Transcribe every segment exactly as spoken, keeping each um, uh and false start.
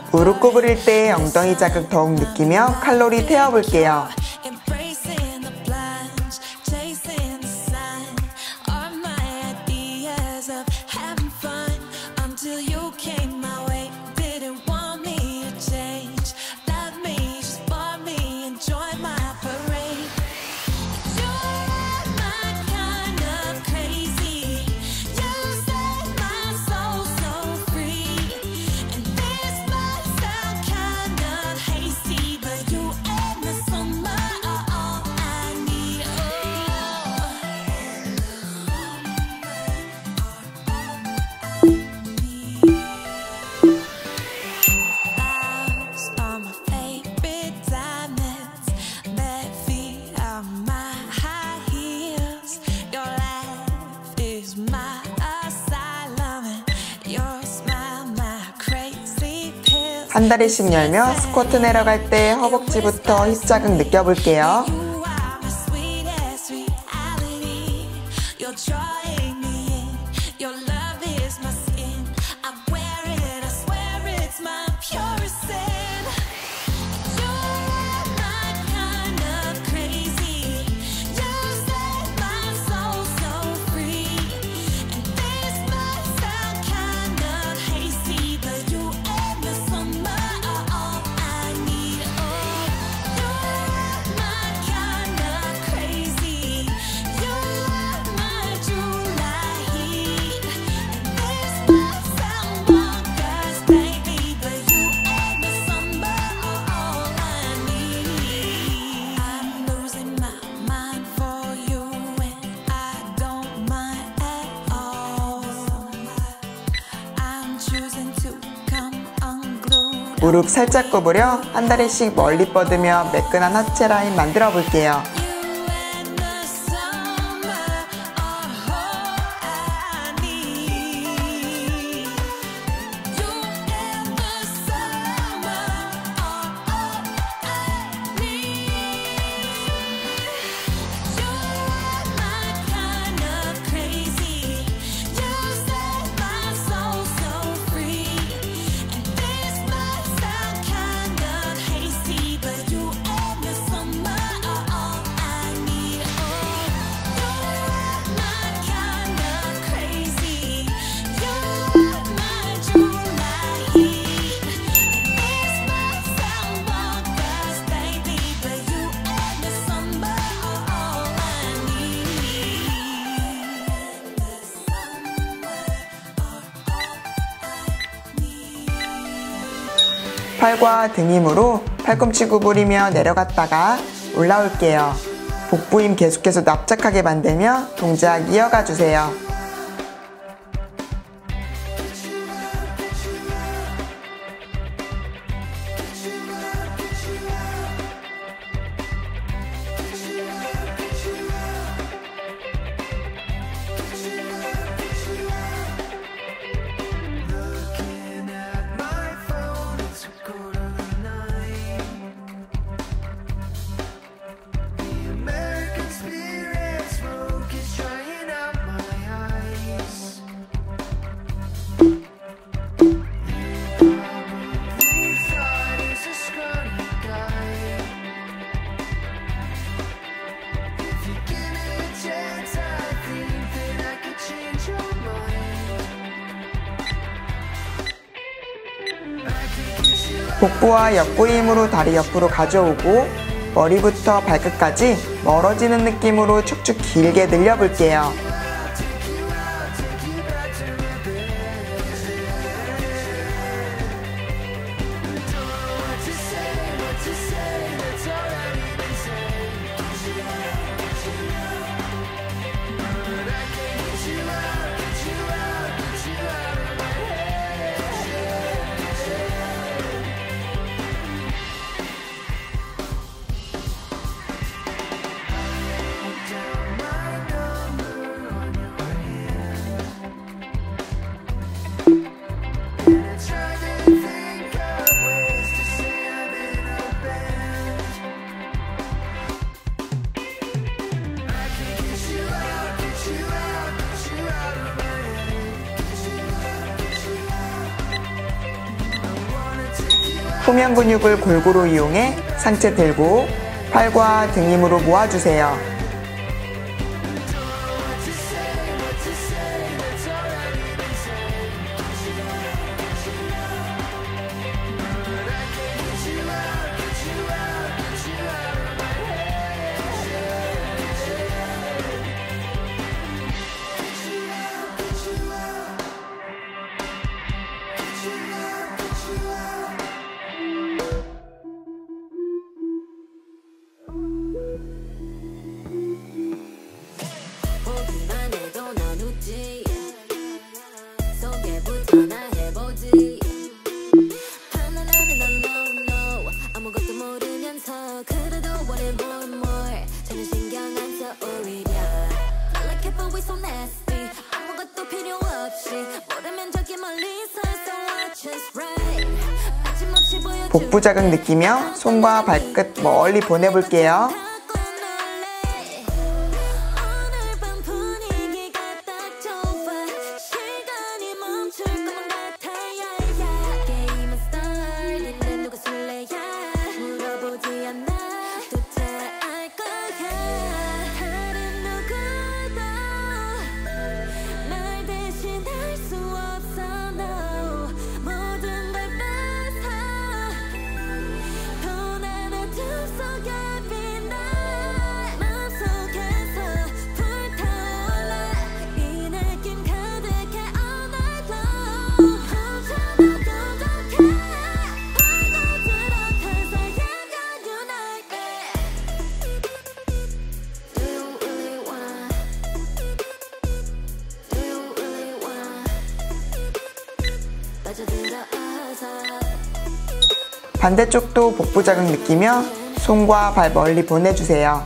무릎 구부릴 때 엉덩이 자극 더욱 느끼며 칼로리 태워볼게요. 한 다리씩 열며 스쿼트 내려갈 때 허벅지부터 힙 자극 느껴볼게요. 무릎 살짝 구부려 한 다리씩 멀리 뻗으며 매끈한 하체 라인 만들어 볼게요. 팔과 등 힘으로 팔꿈치 구부리며 내려갔다가 올라올게요. 복부 힘 계속해서 납작하게 만들며 동작 이어가 주세요. 복부와 옆구리 힘으로 다리 옆으로 가져오고 머리부터 발끝까지 멀어지는 느낌으로 축축 길게 늘려볼게요. 후면 근육을 골고루 이용해 상체 들고 팔과 등 힘으로 모아주세요. 복부 자극 느끼며 손과 발끝 멀리 보내볼게요. 반대쪽도 복부 자극 느끼며 손과 발 멀리 보내주세요.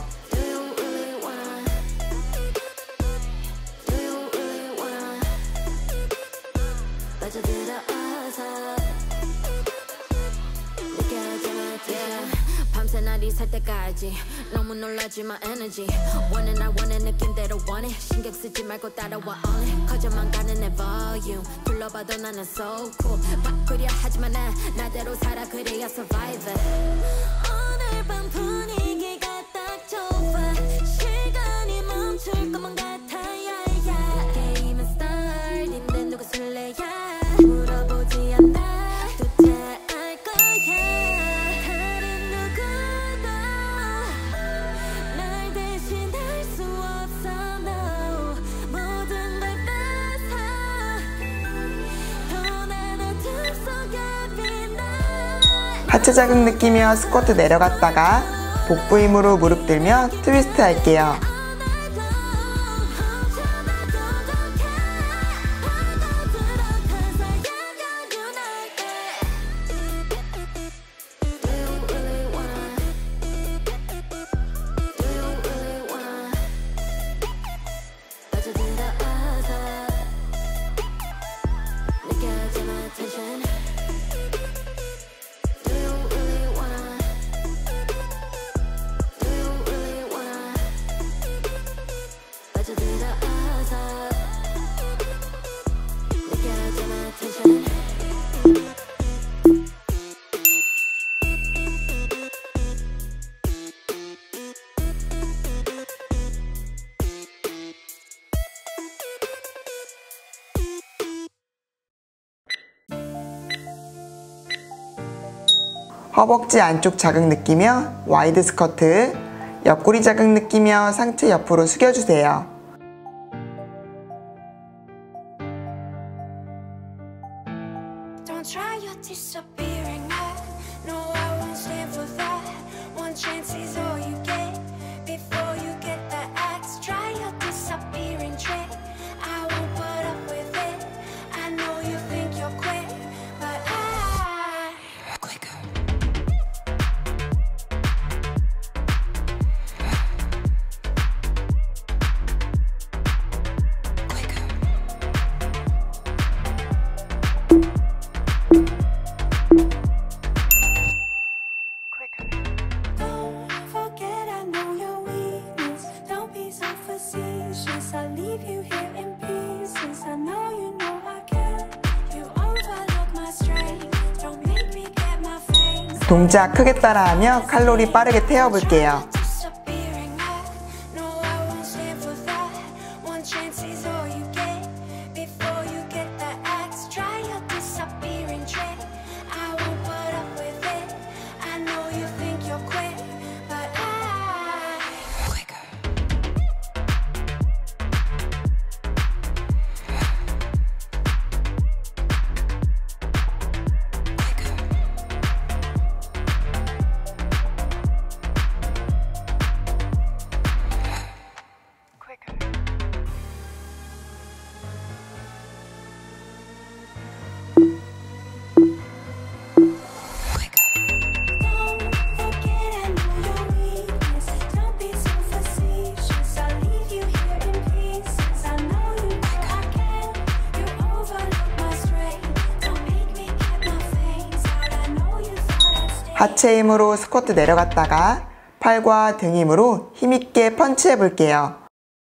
밤새 날이 살 때까지 너무 놀라지 마 에너지 원해 날 원해 느낌대로 원해 신경 쓰지 말고 따라와 only 커져만 가는 내 volume 불러봐도 나는 so cool 바꾸려 하지만 난 나대로 살아 그래야 survivor 오늘 밤 분위기가 딱 좋아 시간이 멈출 것만 같아 yeah, yeah. 게임은 start인데 누가 술래야 물어보지 않아 하체 자극 느끼며 스쿼트 내려갔다가 복부 힘으로 무릎 들며 트위스트 할게요. 허벅지 안쪽 자극 느끼며 와이드 스쿼트, 옆구리 자극 느끼며 상체 옆으로 숙여주세요. 동작 크게 따라하며 칼로리 빠르게 태워볼게요. 하체 힘으로 스쿼트 내려갔다가 팔과 등 힘으로 힘있게 펀치해 볼게요.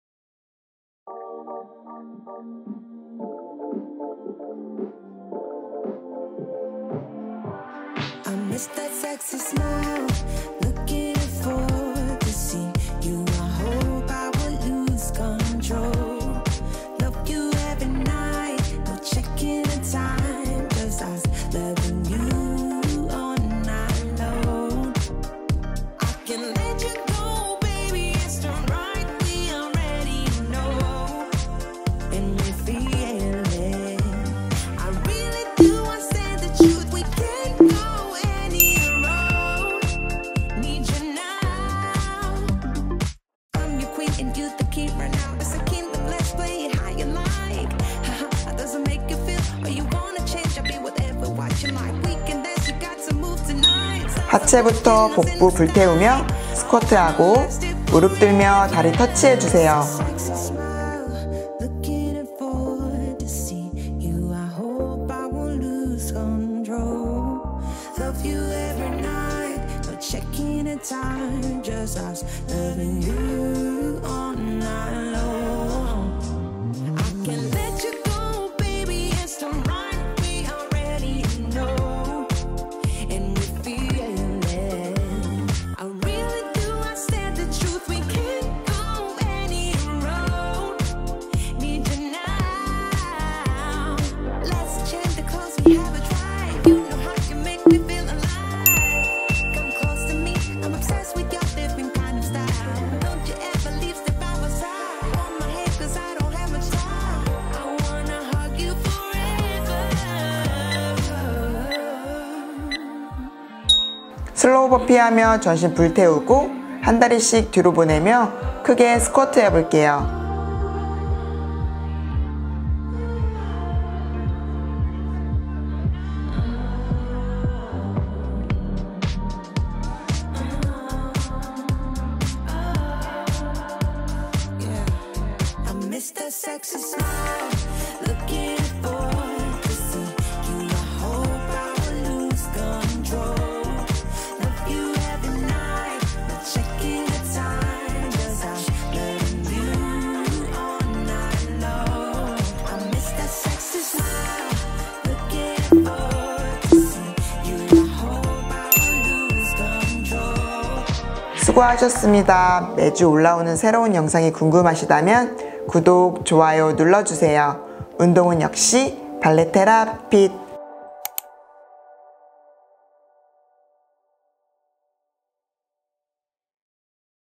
하체부터 복부 불태우며 스쿼트하고 무릎 들며 다리 터치해주세요. 슬로우 버피하며 전신 불태우고 한 다리씩 뒤로 보내며 크게 스쿼트 해볼게요. 수고하셨습니다. 매주 올라오는 새로운 영상이 궁금하시다면 구독, 좋아요 눌러주세요. 운동은 역시 발레테라핏.